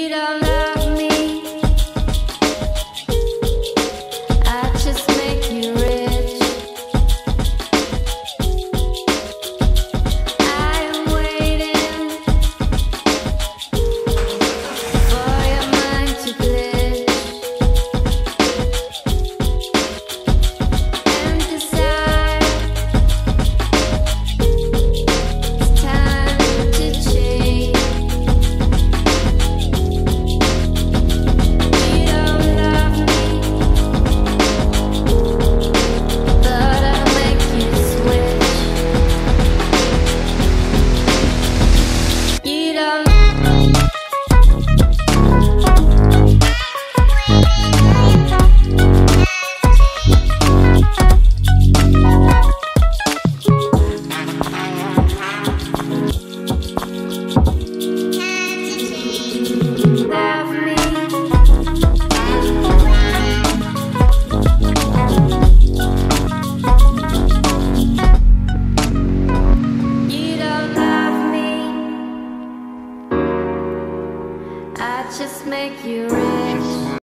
don't love me, I just make you rich. I am waiting for your mind to glitch and decide it's time to change. You don't love me, but I'll make you switch. You don't. Love me, you don't love me, I just make you rich.